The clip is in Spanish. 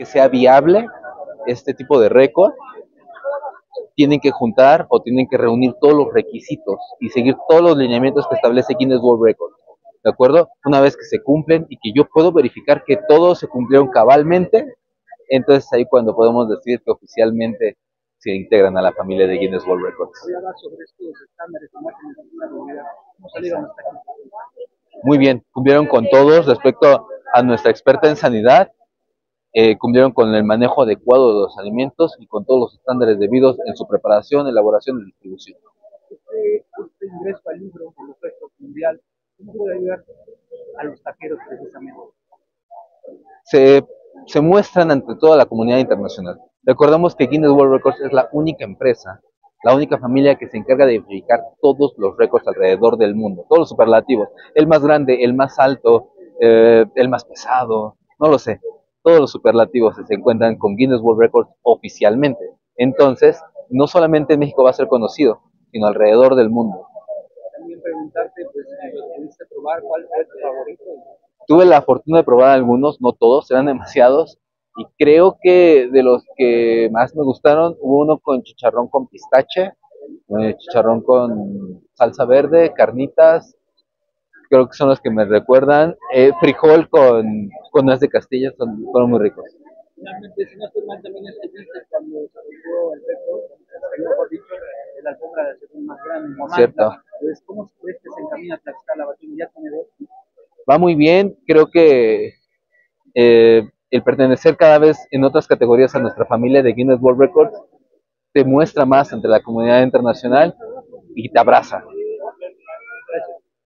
que sea viable este tipo de récord, tienen que juntar o tienen que reunir todos los requisitos y seguir todos los lineamientos que establece Guinness World Records. ¿De acuerdo? Una vez que se cumplen y que yo puedo verificar que todos se cumplieron cabalmente, entonces ahí cuando podemos decir que oficialmente se integran a la familia de Guinness World Records. Muy bien, cumplieron con todos respecto a nuestra experta en sanidad, cumplieron con el manejo adecuado de los alimentos y con todos los estándares debidos en su preparación, elaboración y distribución. Este ingreso al libro del récord mundial, ¿cómo puede ayudar a los taqueros precisamente? Se, se muestran ante toda la comunidad internacional. Recordemos que Guinness World Records es la única empresa, la única familia que se encarga de verificar todos los récords alrededor del mundo, todos los superlativos, el más grande, el más alto, el más pesado, no lo sé. Todos los superlativos se encuentran con Guinness World Records oficialmente. Entonces, no solamente en México va a ser conocido, sino alrededor del mundo. También preguntarte, pues, ¿pudiste probar cuál es tu favorito? Tuve la fortuna de probar algunos, no todos, eran demasiados, y creo que de los que más me gustaron, hubo uno con chicharrón con pistache, chicharrón con salsa verde, carnitas, creo que son los que me recuerdan, frijol con nuez de Castilla, fueron muy ricos. Finalmente, si no estoy mal, también estuviste cuando se rompió el récord, mejor dicho, de la alfombra de según más grande, Mamantla. Cierto. Entonces, ¿cómo crees que se encamina Tlaxcala Batido? ¿Ya tiene dos? Va muy bien, creo que el pertenecer cada vez en otras categorías a nuestra familia de Guinness World Records te muestra más ante la comunidad internacional y te abraza.